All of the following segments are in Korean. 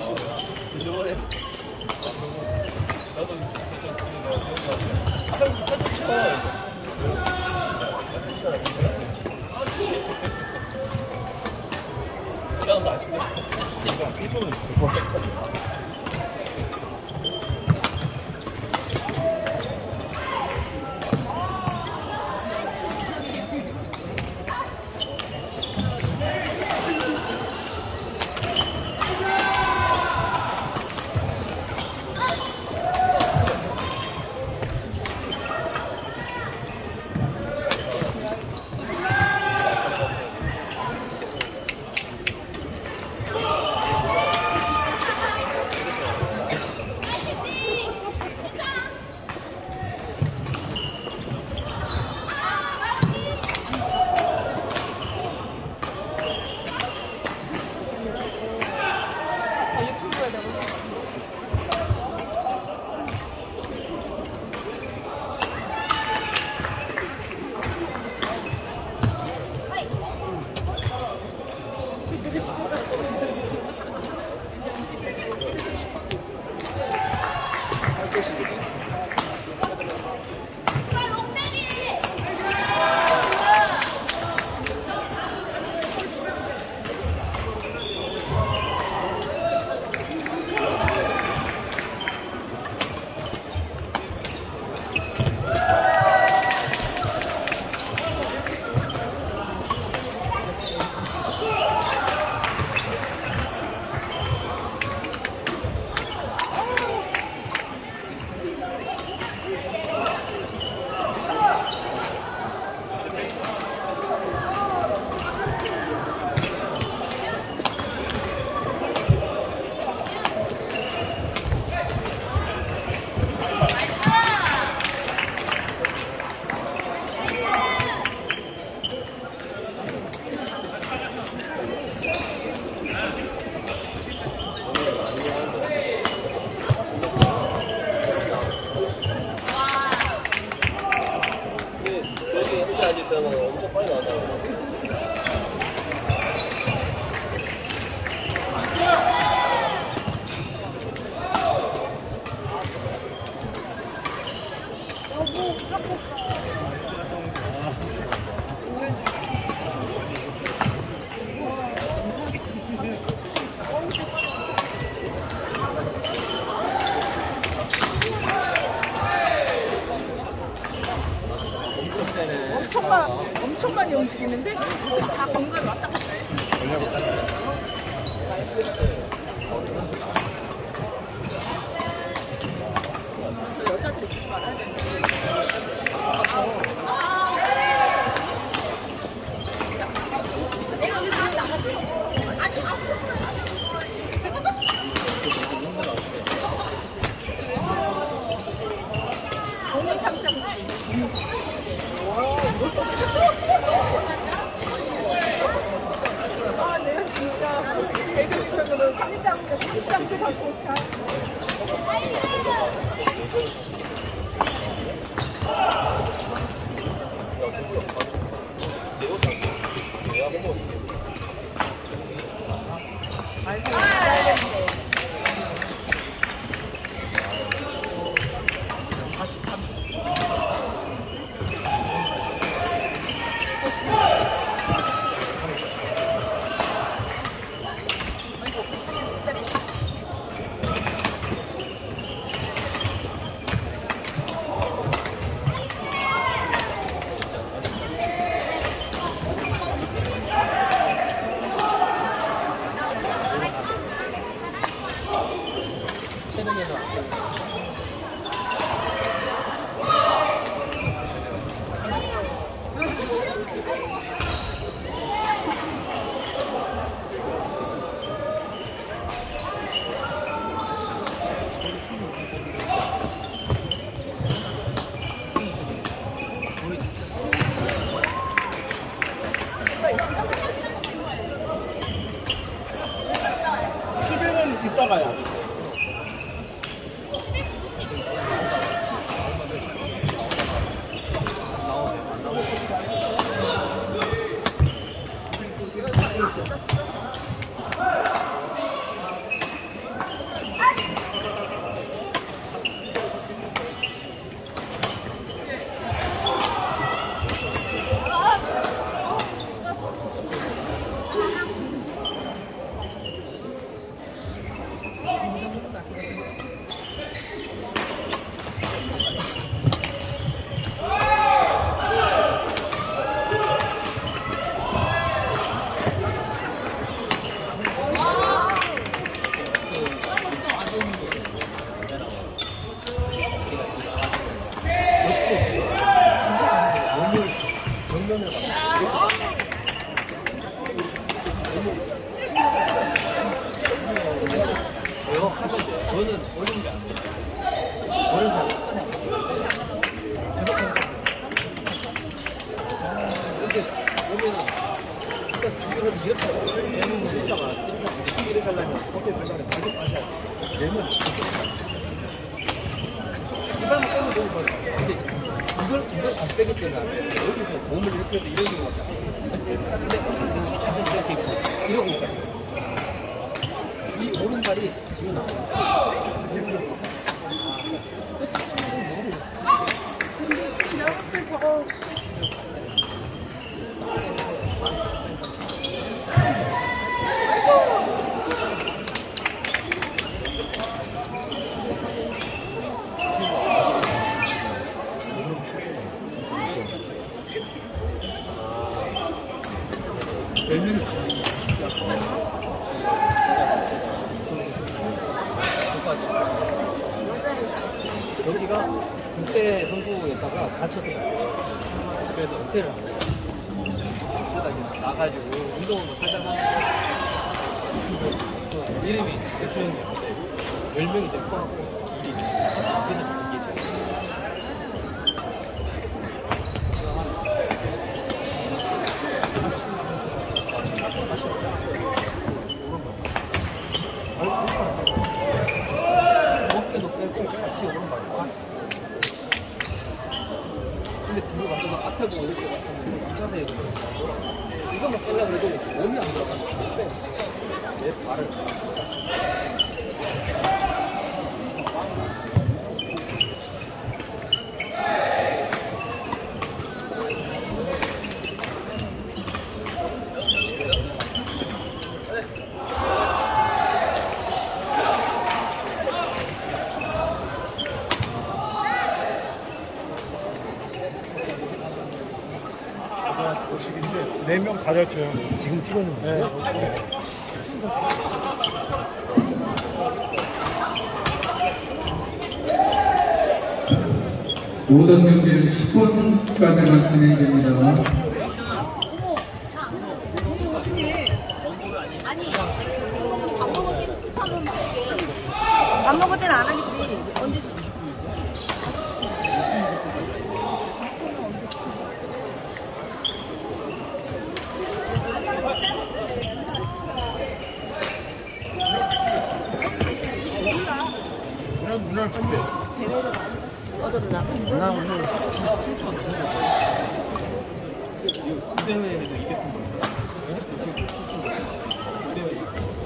저번에 나도 한번 쳐. 나도 안 치네. 이거 세번은 엄청 빨리 나왔다고. 너무 부족했어. 엄청 많이 움직이는데 다 건강 왔다 갔다 해. 저 여자들이 주지 말아야 되는데. 내가 여기서 안 나가지. 아니 오늘 상장. 아, 내가 진짜 배드민턴으로 상장도 받고 가. 아이고, 기다렸네. 이따가야. 그래도 이렇게 되는 문자가 이렇게 하려면 어떻게 별다른 가격 빠져야 돼. 내면 이발만 빼면 되는 거야. 근데 이걸 안 빼기 때문에 안 돼. 여기서 몸을 이렇게 해도 이런 경우가 있다. 근데 자세 이렇게 있고 이러고 있잖아. 이 오른발이 뒤로 나와. 근데 지금 내가 봤을 때 저거 여기가 국대 선수였다가 다쳐서 그래서 은퇴를 안 해요. 그러다 이제 나가지고 운동도 살짝 하는데 이름이 대수형이었는데 별명이 좀 커갖고 길이 그래서 잘 이게 돼요. 어깨도 빼고 같이 오른발. 근데 뒤로 가서 앞에 보고 이렇게 가면 이 자세에 이거만 빼려고 해도 몸이 안 들어가는데 내 발을 네 명 다 잘 쳐요. 지금 찍었는데. 모든 경기는 10분까지만 진행됩니다. 아니, 밥 먹을 때는 추천은 할게. 밥 먹을 때는 안 하겠지. 언제 누나 근데 얻었나? 누나 오늘 대회에도 200분 벌었다. 지금 대회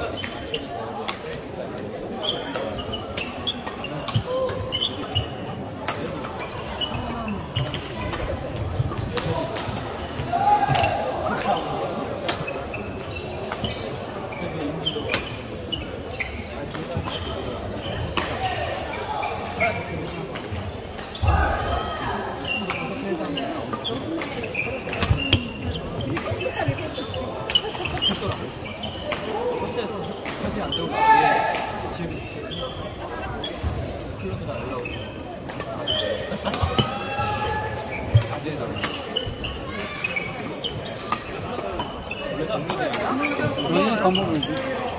안 되고 지금 클럽 다 연락 오고 아재다. 원래 밥 먹는지.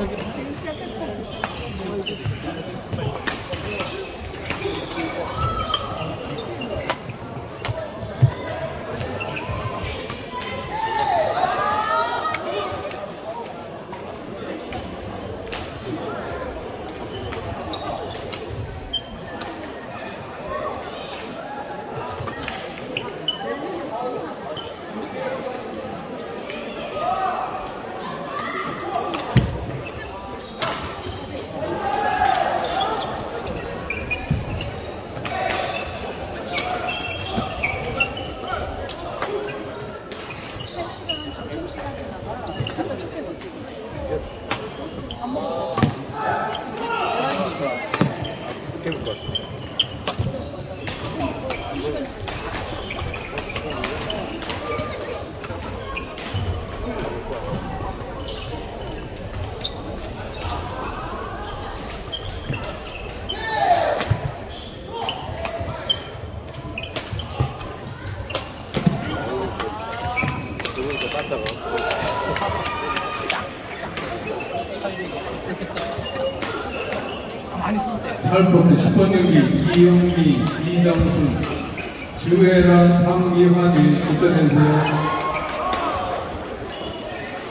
탈포트 10번 경기 이영기, 이정순, 주혜란, 황기환이 출전해주세요.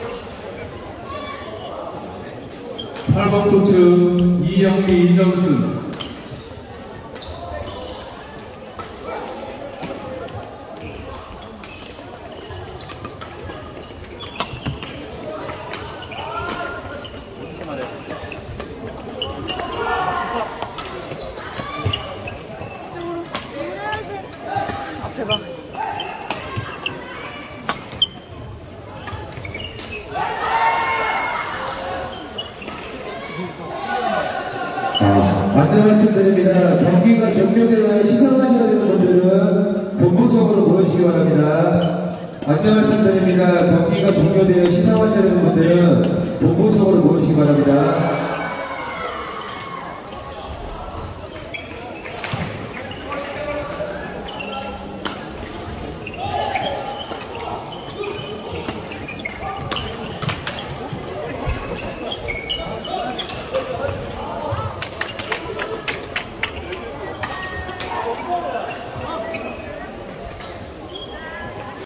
8번 코트 이영미 이정순. 앞에 봐. 안내 말씀드립니다. 경기가 종료되어 시상하셔야 되는 분들은 본부석으로 모여주시기 바랍니다. 안내 말씀드립니다. 경기가 종료되어 시상하셔야 되는 분들은 본부석으로 모여주시기 바랍니다.